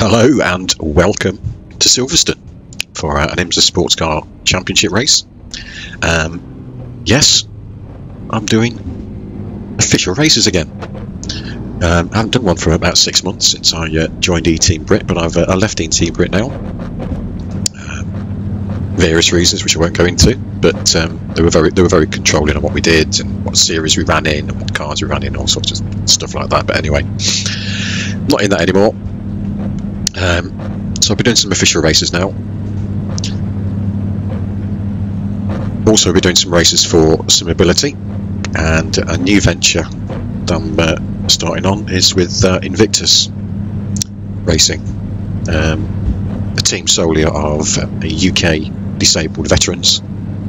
Hello and welcome to Silverstone for an IMSA Sports Car Championship race. Yes, I'm doing official races again. I haven't done one for about 6 months since I joined E-Team Brit, but I've left E-Team Brit now. Various reasons which I won't go into, but they were very controlling on what we did and what series we ran in and what cars we ran in, all sorts of stuff like that. But anyway, not in that anymore. So I'll be doing some official races now. Also, we're doing some races for Simability, and a new venture that I'm starting on is with Invictus Racing, a team solely of UK disabled veterans.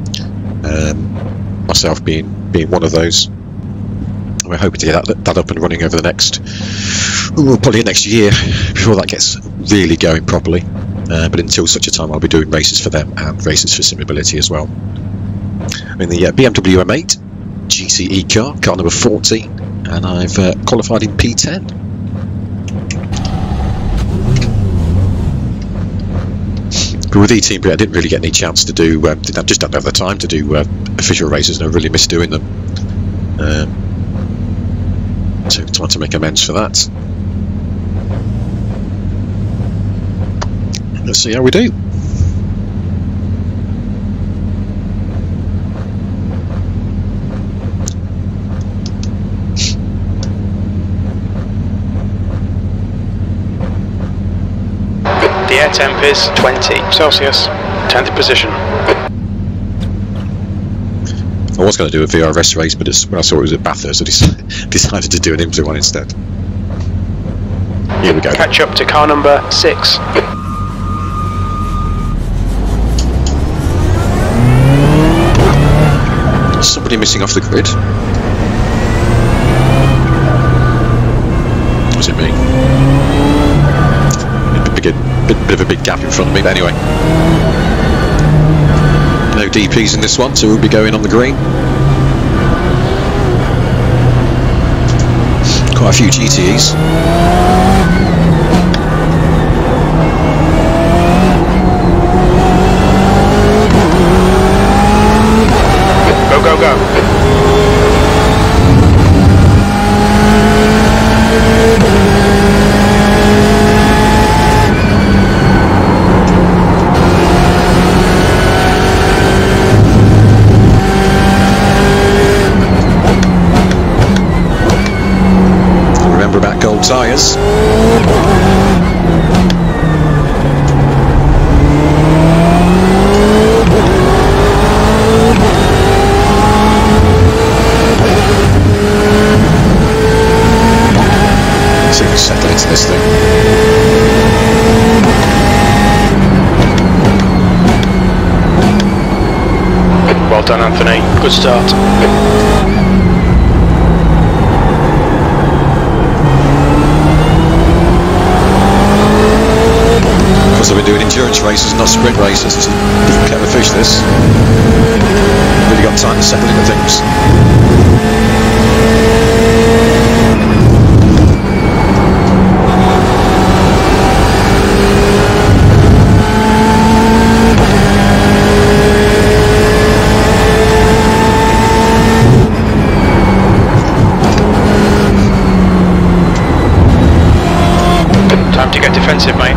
Myself being one of those. We're hoping to get that up and running over the next, probably next year, before that gets really going properly. But until such a time, I'll be doing races for them and races for Simability as well. I'm in the BMW M8 GTE car number 14, and I've qualified in P10. But with E-Team Brit, I didn't really get any chance to do, just don't have the time to do official races, and I really miss doing them. So trying to make amends for that. Let's see how we do. The air temp is 20 Celsius, 10th position. I was going to do a VRS race, but when I saw it was at Bathurst, I decided to do an IMSA one instead. Here we go. Catch up to car number 6. Somebody missing off the grid. Was it me? Bit of a big gap in front of me, but anyway. No DPs in this one, so we'll be going on the green. Quite a few GTEs. Go, go, go. About gold tyres. See if we settle into this thing. Well done, Anthony. Good start. Because I've been doing endurance races, not sprint races. It's a different kettle of fish, this. Really got time to settle into things. Time to get defensive, mate.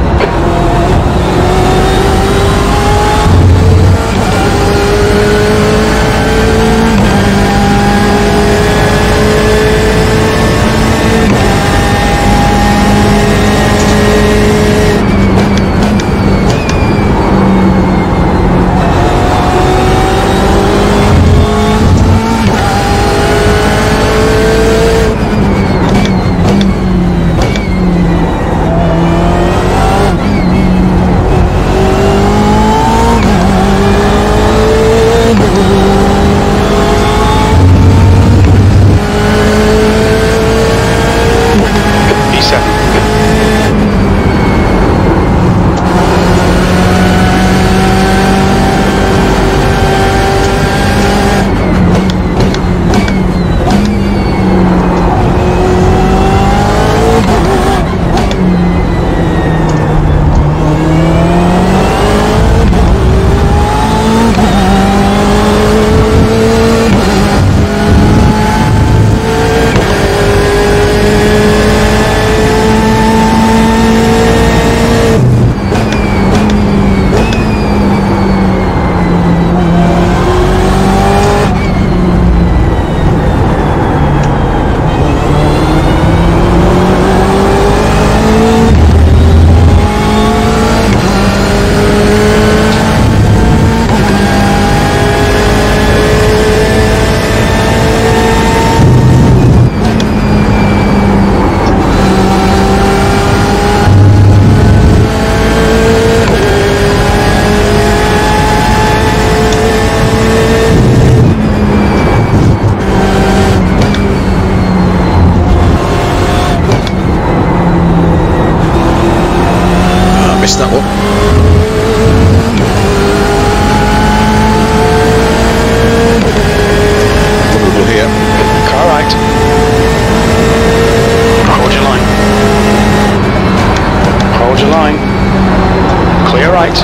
right.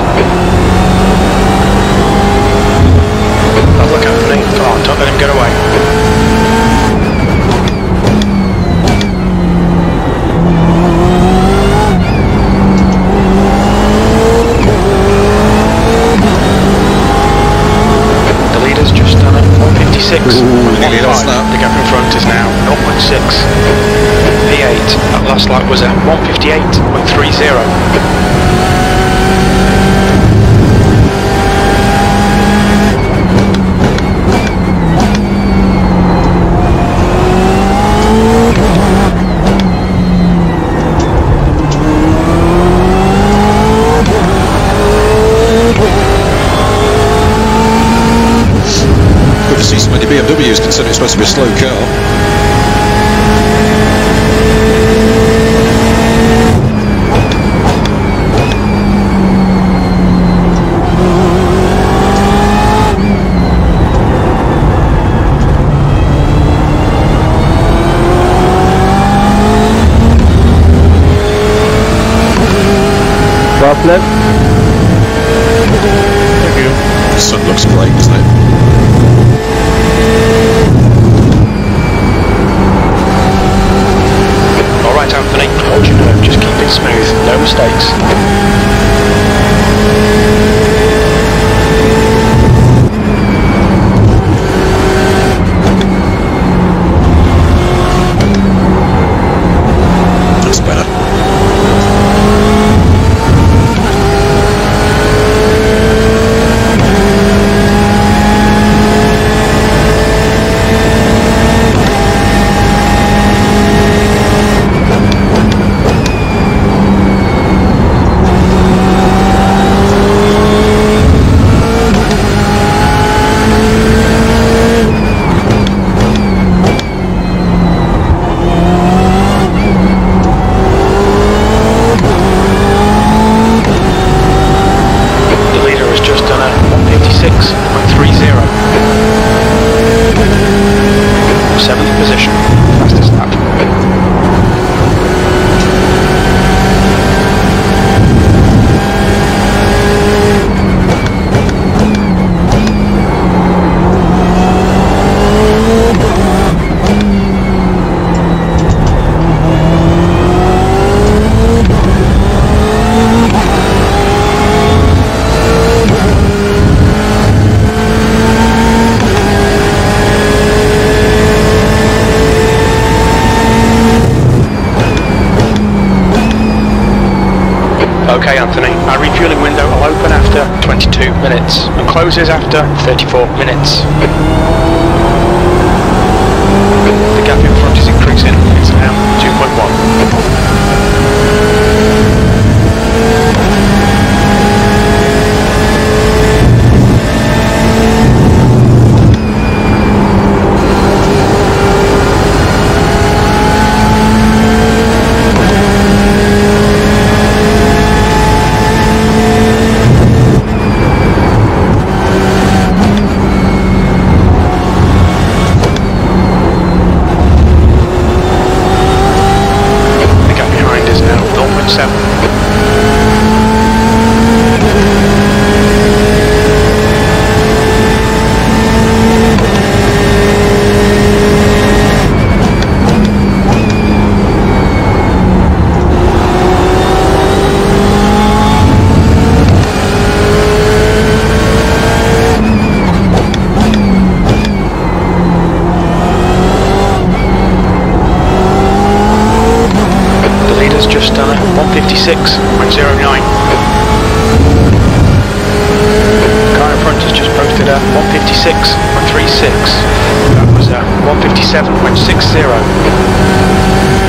Oh, look, Anthony. Come on, don't let him get away. The leader's just done a 156. Nearly lost now. The gap in front is now 0.6. V8 at last lap was a 158.30. Good to see so many BMWs considering it's supposed to be a slow car. Top left. Thank you. The sun looks great, doesn't it? Alright, Anthony, hold your nerve, just keep it smooth, no mistakes. That's better. Okay, Anthony, our refueling window will open after 22 minutes and closes after 34 minutes. The gap in front is increasing, it's now 2.1. Just done at 156.09. The car in front has just posted a 156.36. That was a 157.60.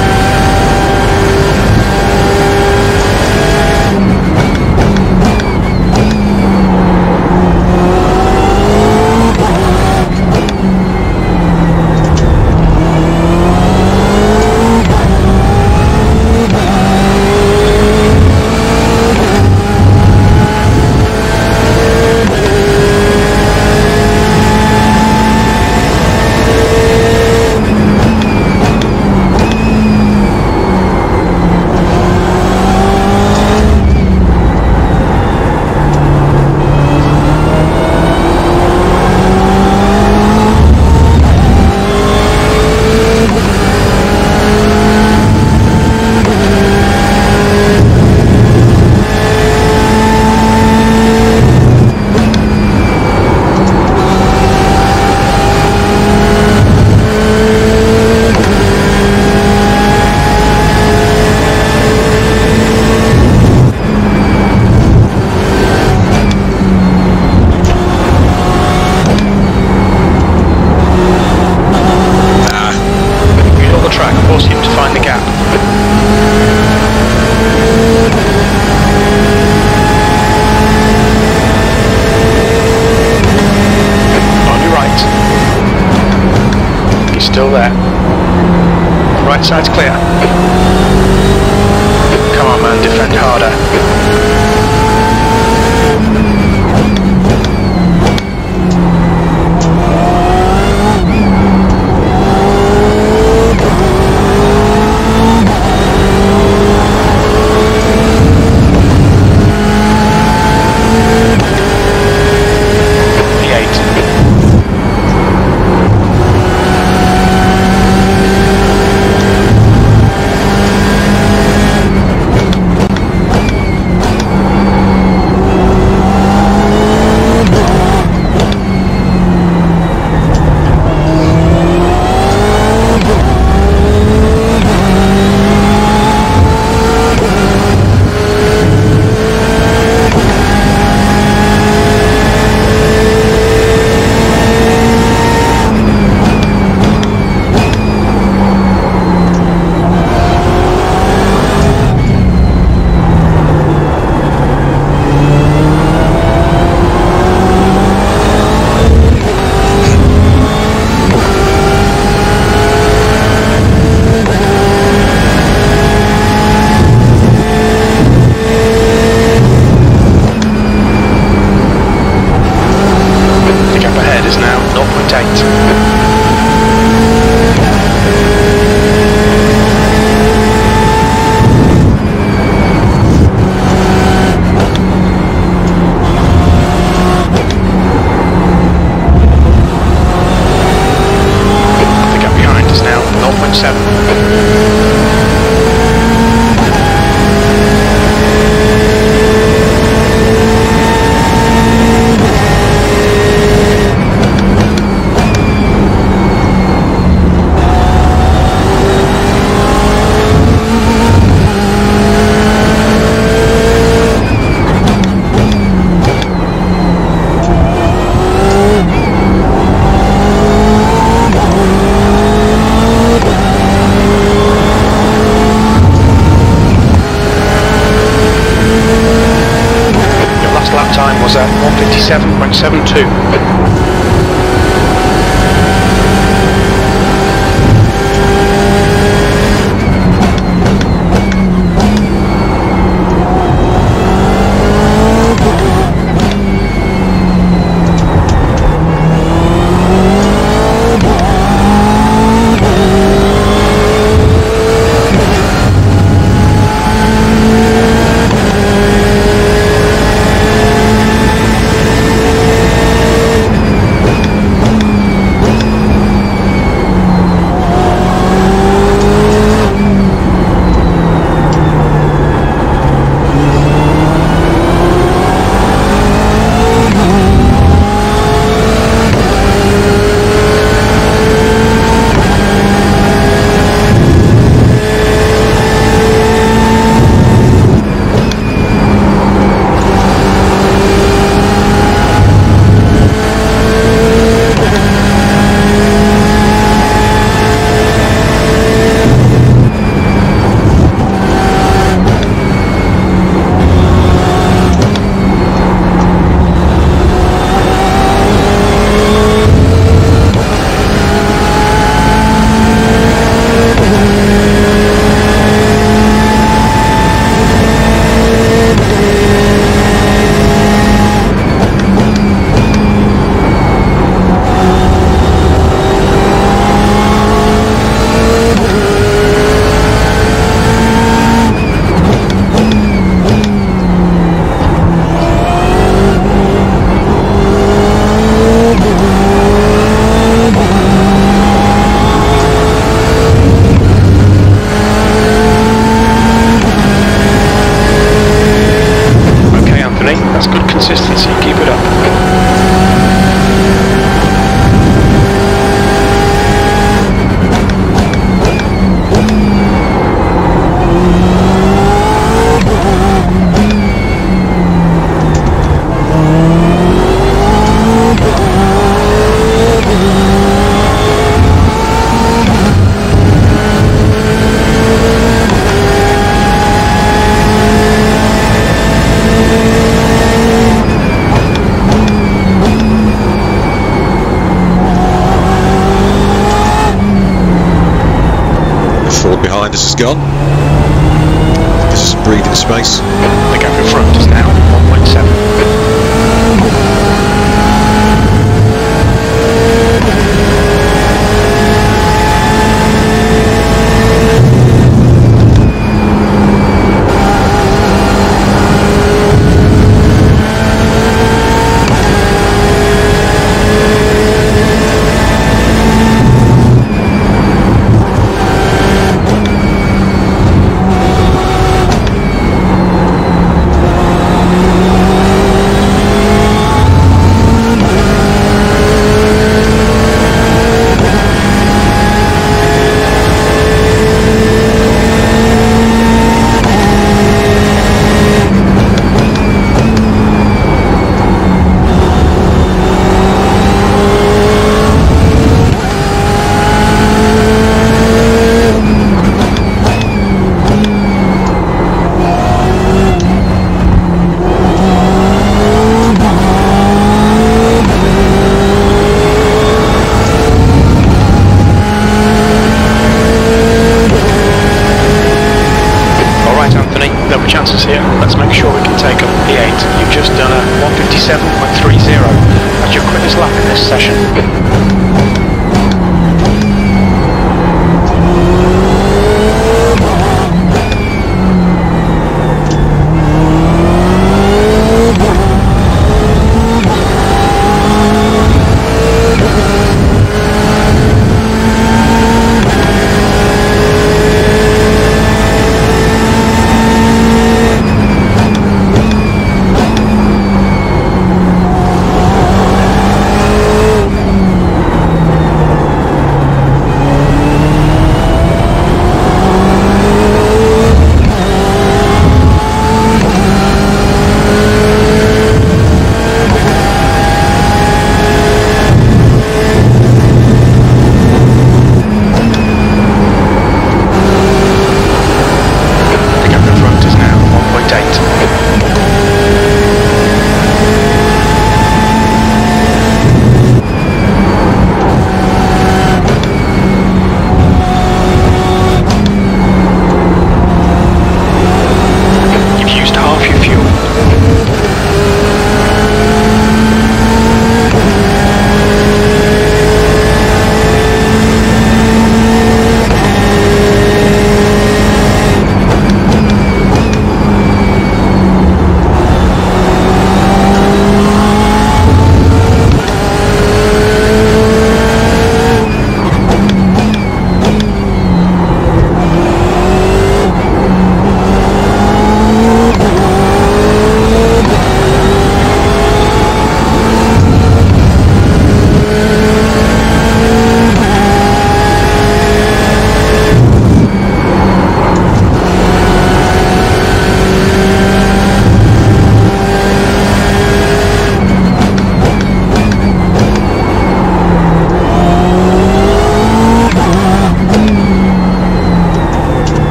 It's clear. Come on, man, defend harder. Was at 1:57.72. gone. Gives us some breathing space. The gap in front is now 1.7. Chances here. Let's make sure we can take up P8. You've just done a 1:57.30. That's your quickest lap in this session.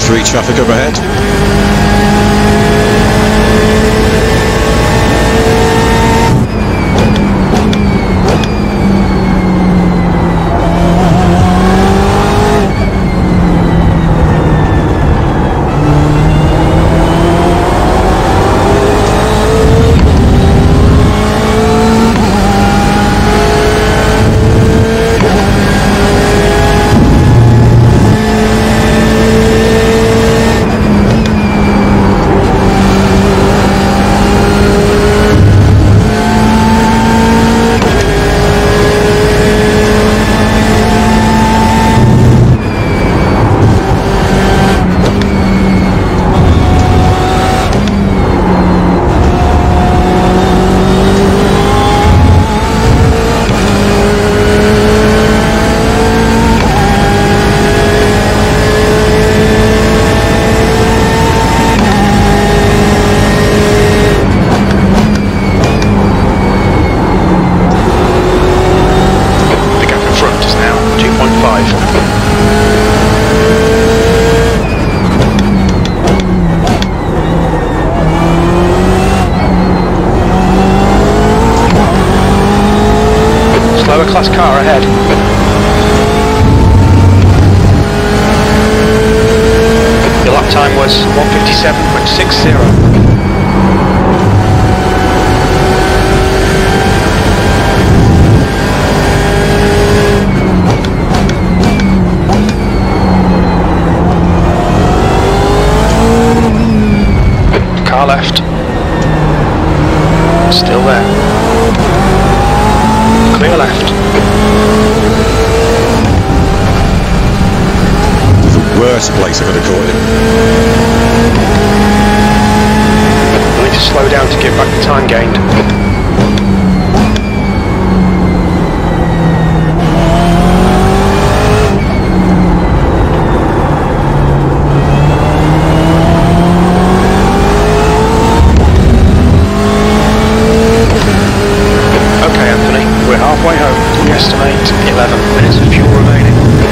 M3 traffic up ahead. Class car ahead. Your lap time was 1:57.60. Car left. Still there. Clear left. The worst place I could have caught him. I need to slow down to give back the time gained. Okay, Anthony, we're halfway home. We estimate 11 minutes of fuel remaining.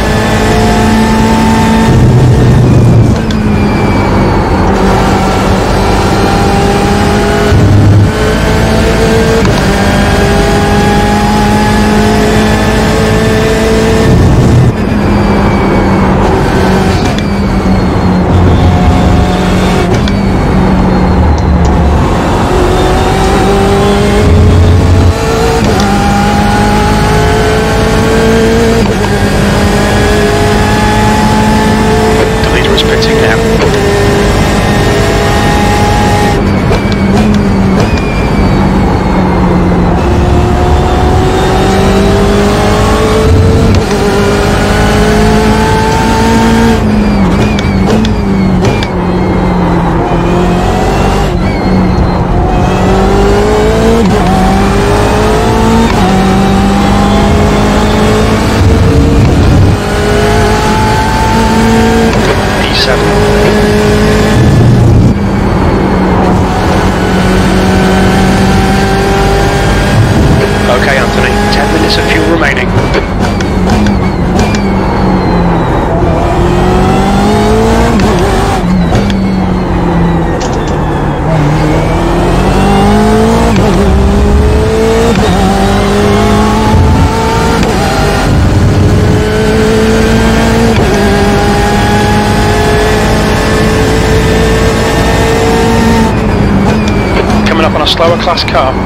Okay, Anthony, 10 minutes of fuel remaining. Coming up on a slower class car.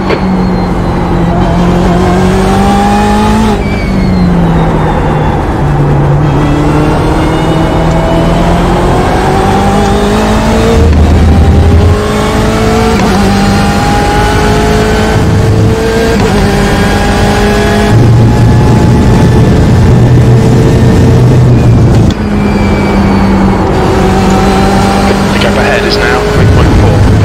The gap ahead is now 3.4.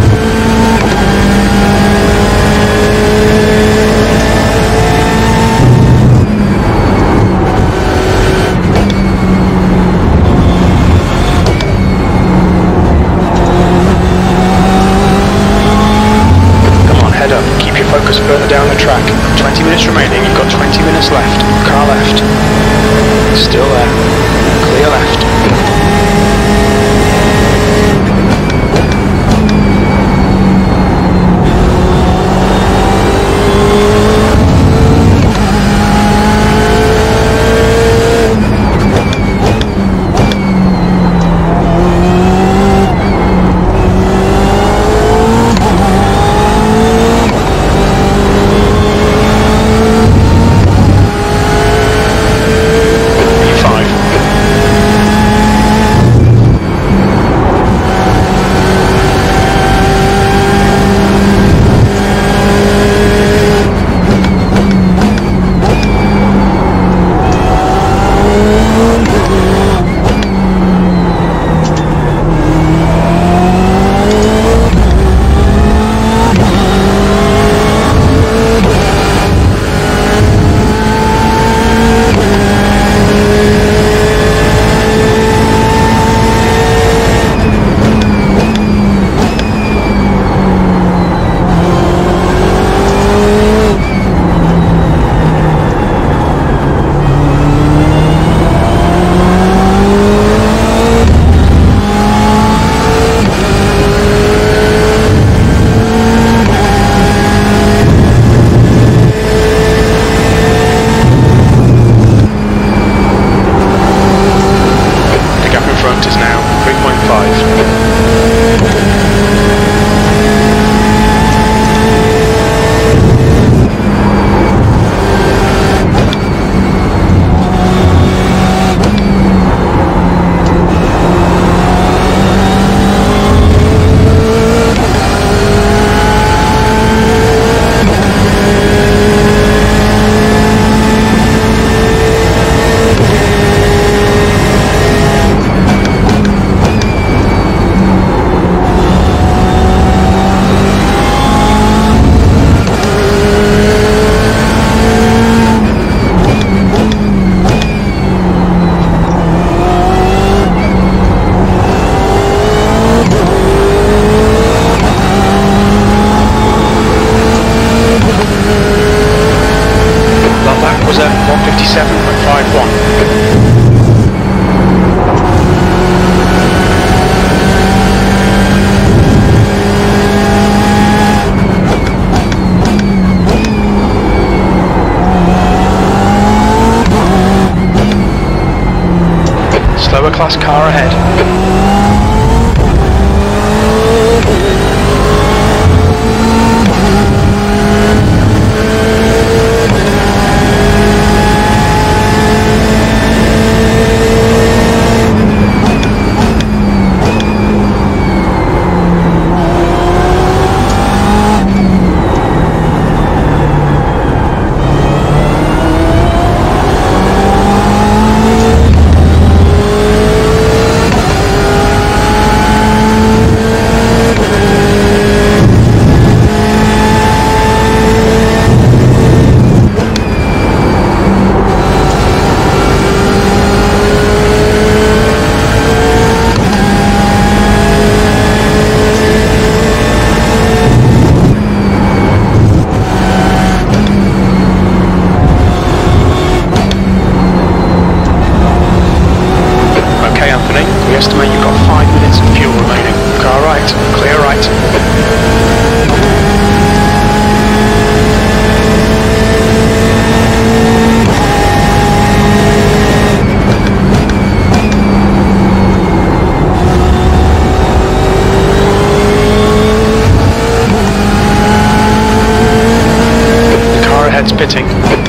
Focus further down the track. 20 minutes remaining, you've got 20 minutes left. Car left. Still there. Clear left. Slower class car ahead. We estimate you've got 5 minutes of fuel remaining. Car right, clear right. The car ahead's pitting.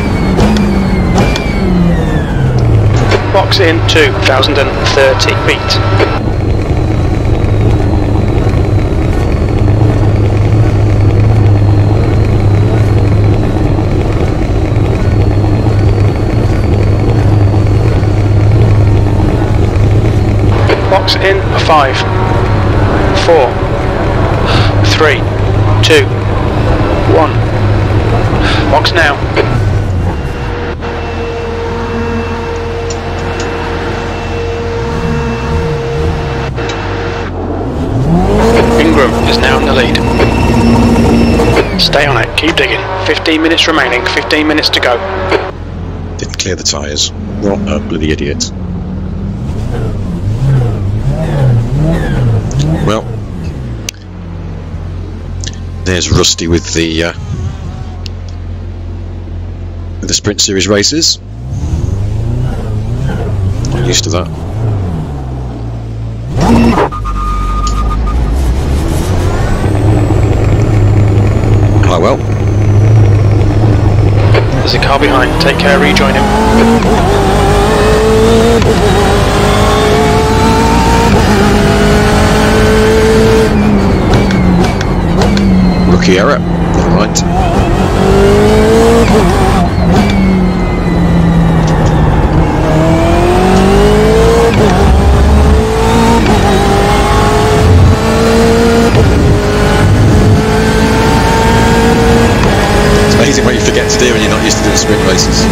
Box in 2,030 feet. Box in 5, 4, 3, 2, 1. Box now. Ingram is now in the lead. Stay on it, keep digging. 15 minutes remaining, 15 minutes to go. Didn't clear the tyres. What a bloody idiot. Well, there's Rusty with the Sprint Series races. Not used to that. Oh well. There's a car behind, take care, rejoin him. Rookie error, never mind. It's amazing what you forget to do when you're not used to doing sprint races.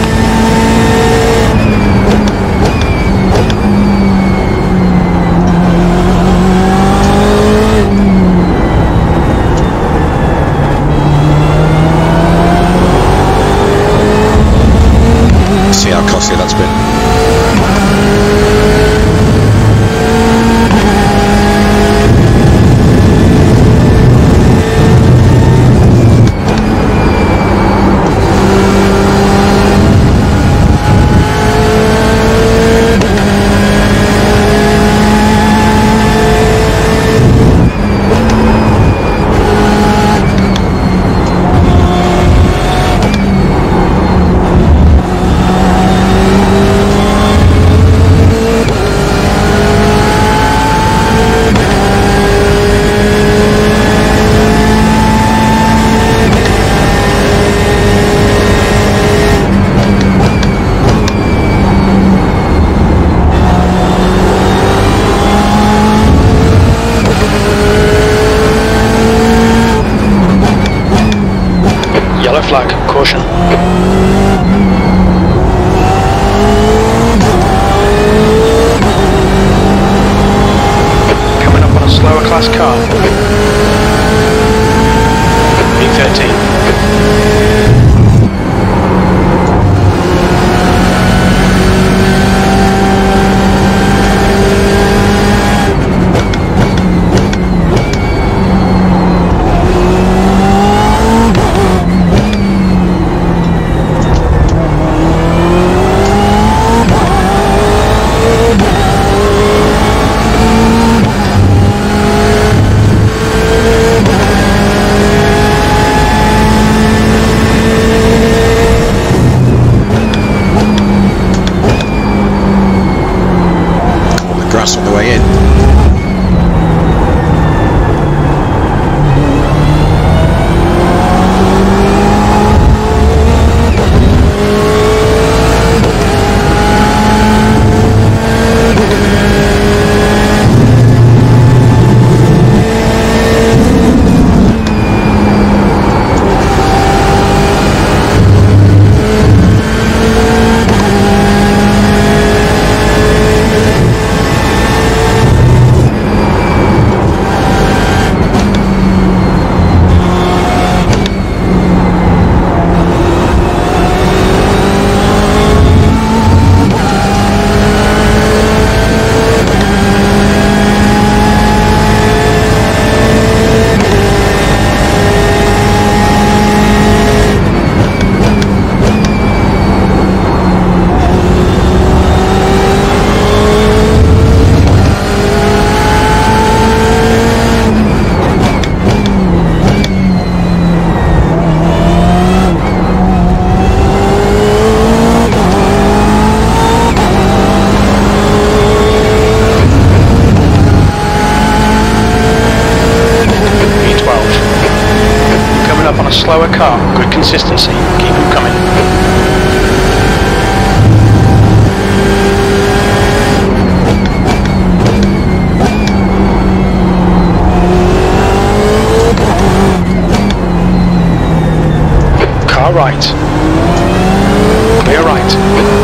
See how costly that's been. slower car, good consistency, keep them coming. Car right. Clear right.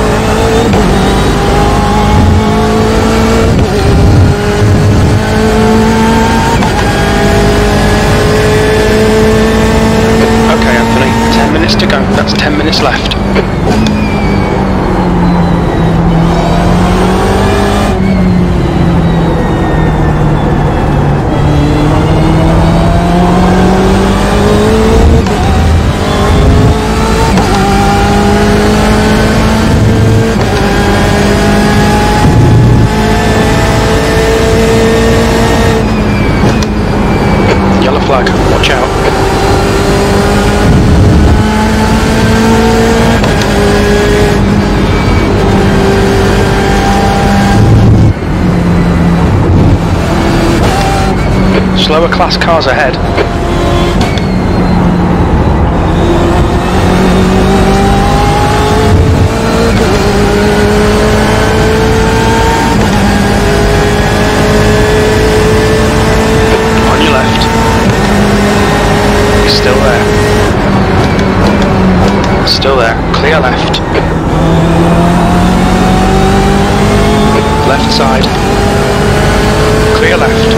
Okay, Anthony, 10 minutes to go. That's 10 minutes left. Yellow flag, watch out. Slower class cars ahead. On your left. He's still there. Still there. Clear left. Left side. Clear left.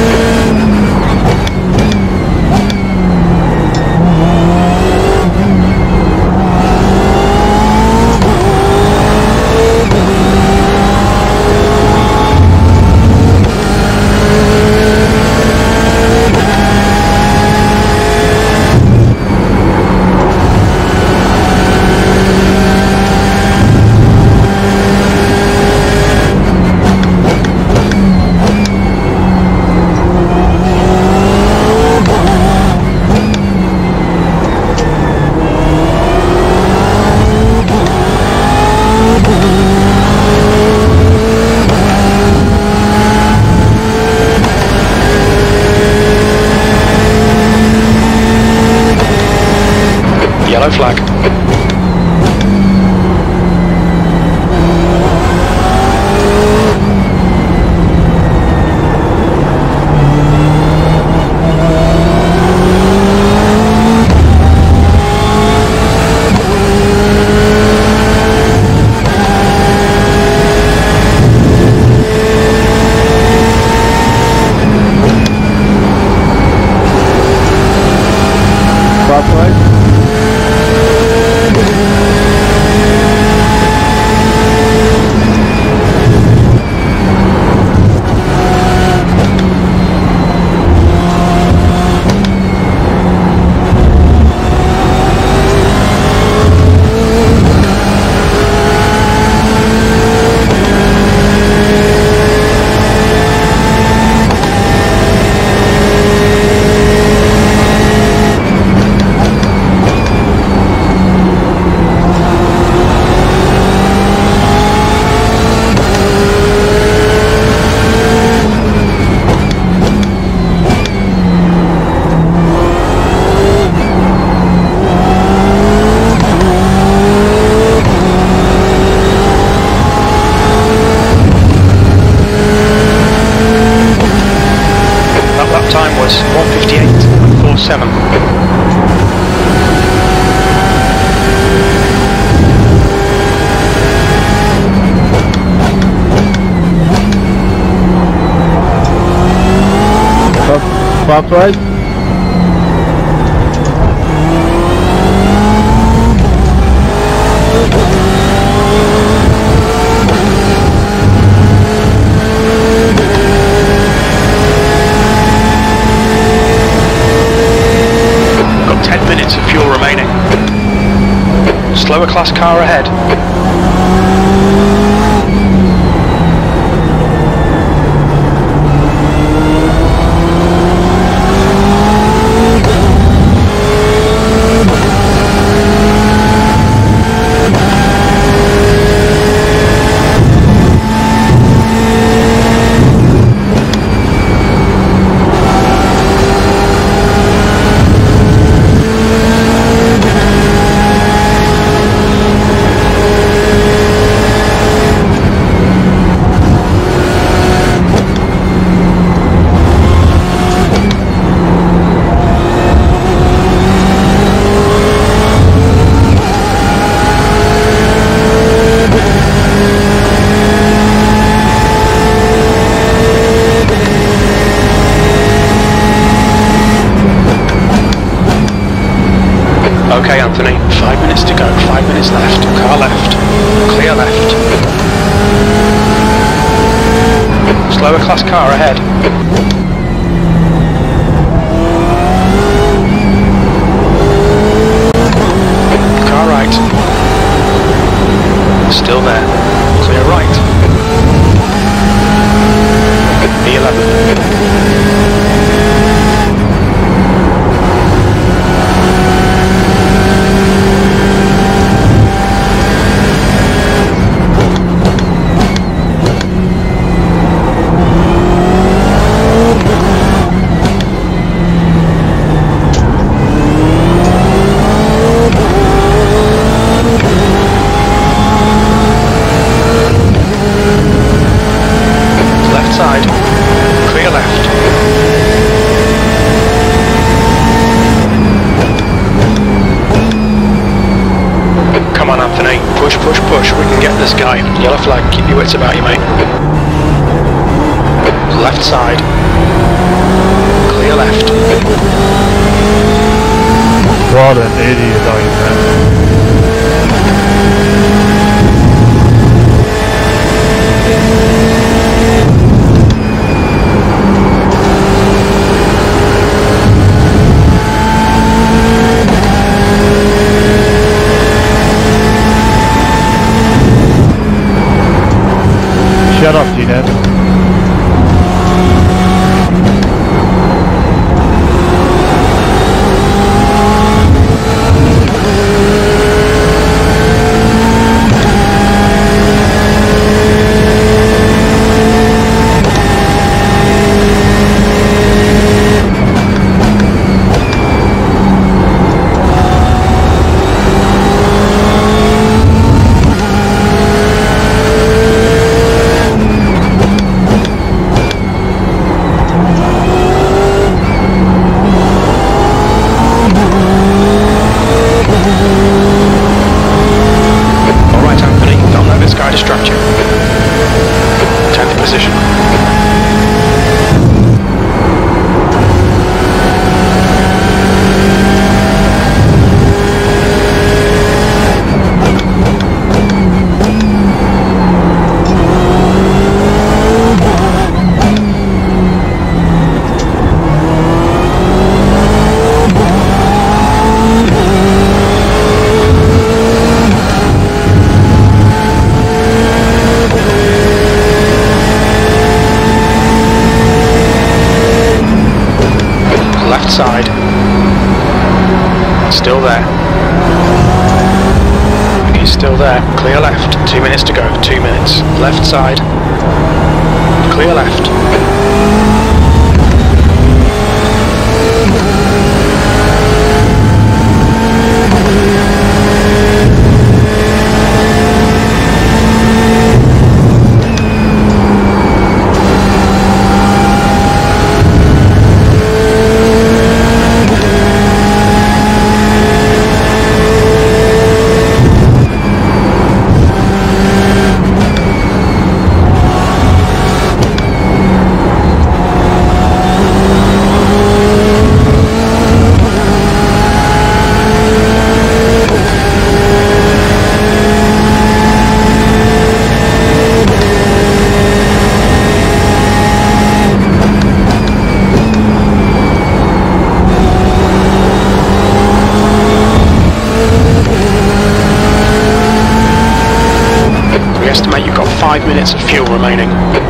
Yellow flag. Fast right. Time was 1:58.47. Fast right. Got 10 minutes of fuel remaining. Slower class car ahead. lower class car ahead. Car right. Still there. Clear right. P11. Push, we can get this guy. Yellow flag, keep your wits about you, mate. Left side. Clear left. What an idiot are you, man? Shut up, G-Net. Side. Still there. He's still there. Clear left. 2 minutes to go. 2 minutes. Left side. Clear left. Estimate you've got 5 minutes of fuel remaining.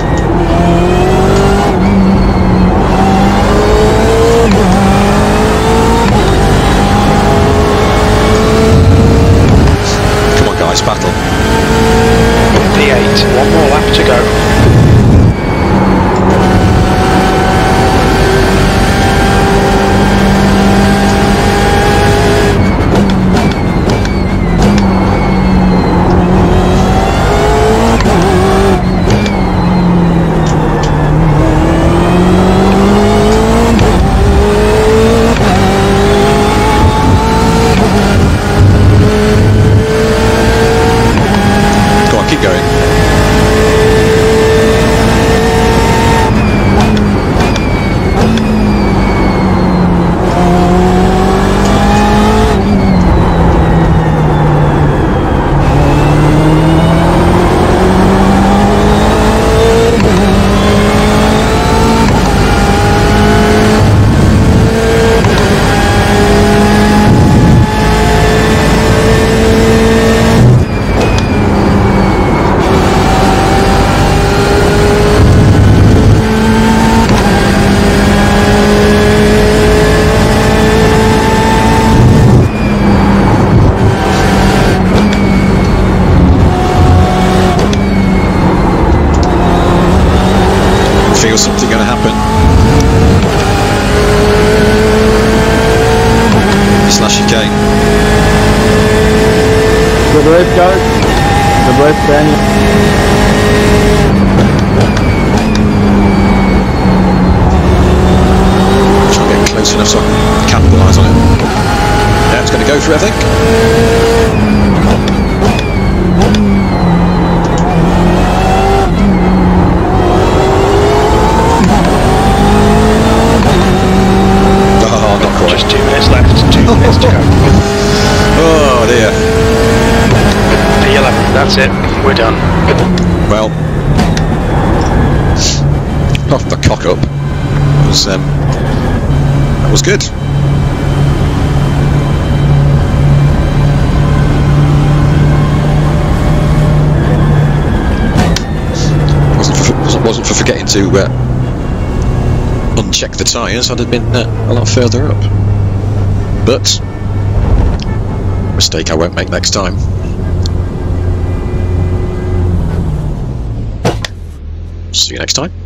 Come on guys, battle. P8, one more lap to go. feel something going to happen. Slash chicane. Good race, guys. Good race, Daniel. Try and get close enough so I can capitalise on it. Yeah, it's going to go for it, I think. Oh, not quite. Just 2 minutes left, 2 minutes to go. Oh dear. P11, that's it, we're done. Well, apart from the cock up, that was good. Wasn't for forgetting to uncheck the tyres, I'd have been a lot further up. But mistake I won't make next time. See you next time.